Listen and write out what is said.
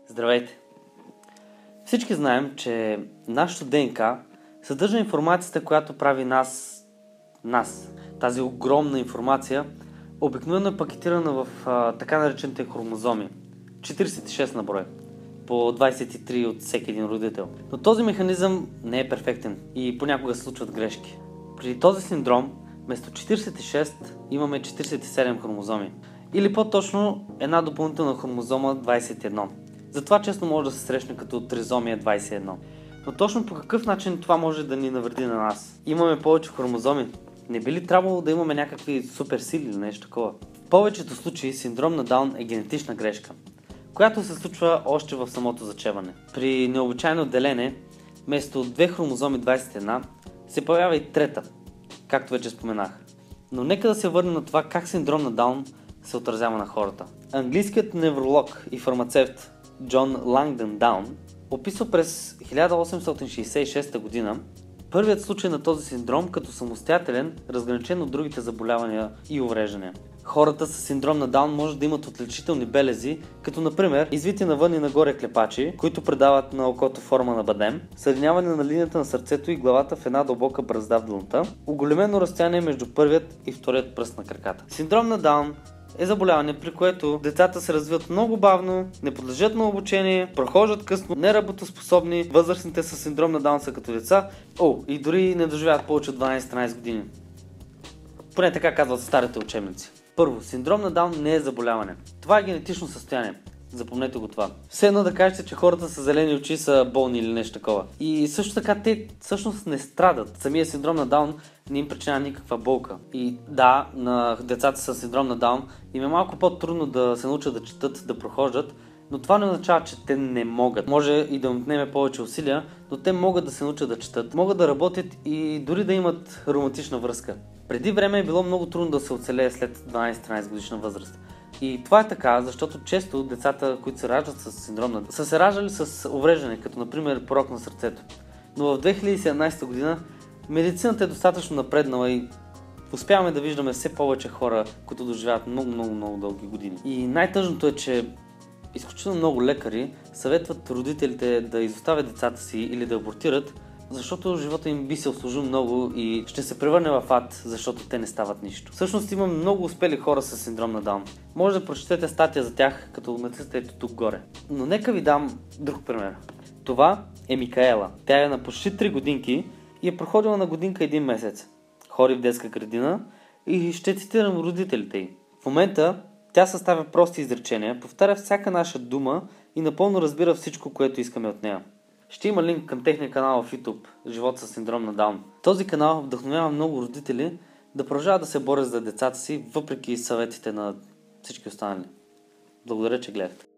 Здравейте! Всички знаем, че нашето ДНК съдържа информацията, която прави нас. Тази огромна информация обикновено е пакетирана в така наречените хромозоми. 46 на брой. По 23 от всеки един родител. Но този механизъм не е перфектен и понякога се случват грешки. При този синдром вместо 46 имаме 47 хромозоми. Или по-точно една допълнителна хромозома 21. Затова често може да се срещне като тризомия 21. Но точно по какъв начин това може да ни навреди на нас? Имаме повече хромозоми. Не би ли трябвало да имаме някакви суперсили или нещо такова? В повечето случаи синдром на Даун е генетична грешка, която се случва още в самото зачеване. При необичайно делене, вместо 2 хромозоми 21, се появява и трета, както вече споменах. Но нека да се върнем на това как синдром на Даун се отразява на хората. Английският невролог и фармацевт Джон Лангдън Даун описва през 1866 година първият случай на този синдром като самостоятелен, разграничен от другите заболявания и увреждания. Хората с синдром на Даун може да имат отличителни белези, като например извити навън и нагоре клепачи, които придават на окото форма на бадем, съединяване на линията на сърцето и главата в една дълбока бръзда в длънта, оголемено разстояние между първият и вторият пръст на краката. Синдром на Даун е заболяване, при което децата се развиват много бавно, не подлежат на обучение, прохождат късно, неработоспособни, възрастните с синдром на Даун са като деца, и дори не доживяват повече от 12-13 години. Поне така казват старите учебници. Първо, синдром на Даун не е заболяване. Това е генетично състояние. Запомнете го това. Все едно да кажете, че хората с зелени очи са болни или нещо такова. И също така те всъщност не страдат. Самия синдром на Даун не им причинява никаква болка. И да, на децата с синдром на Даун им е малко по-трудно да се научат да четат, да прохождат, но това не означава, че те не могат. Може и да им отнеме повече усилия, но те могат да се научат да четат, могат да работят и дори да имат романтична връзка. Преди време е било много трудно да се оцелее след 12-13 годишна възраст. И това е така, защото често децата, които се раждат с синдром на Даун, са се раждали с увреждане, като например порок на сърцето. Но в 2017 година медицината е достатъчно напреднала и успяваме да виждаме все повече хора, които доживяват много дълги години. И най-тъжното е, че изключително много лекари съветват родителите да изоставят децата си или да абортират, защото живота им би се услужил много и ще се превърне в ад, защото те не стават нищо. Всъщност има много успели хора с синдром на Даун. Може да прочетете статия за тях, като натиснете тук горе. Но нека ви дам друг пример. Това е Микаела. Тя е на почти 3 годинки и е проходила на годинка 1 месец. Ходи в детска градина и ще цитирам родителите й. В момента тя съставя прости изречения, повтаря всяка наша дума и напълно разбира всичко, което искаме от нея. Ще има линк към техния канал в YouTube Живот с синдром на Даун. Този канал вдъхновява много родители да продължават да се борят за децата си, въпреки съветите на всички останали. Благодаря, че гледахте.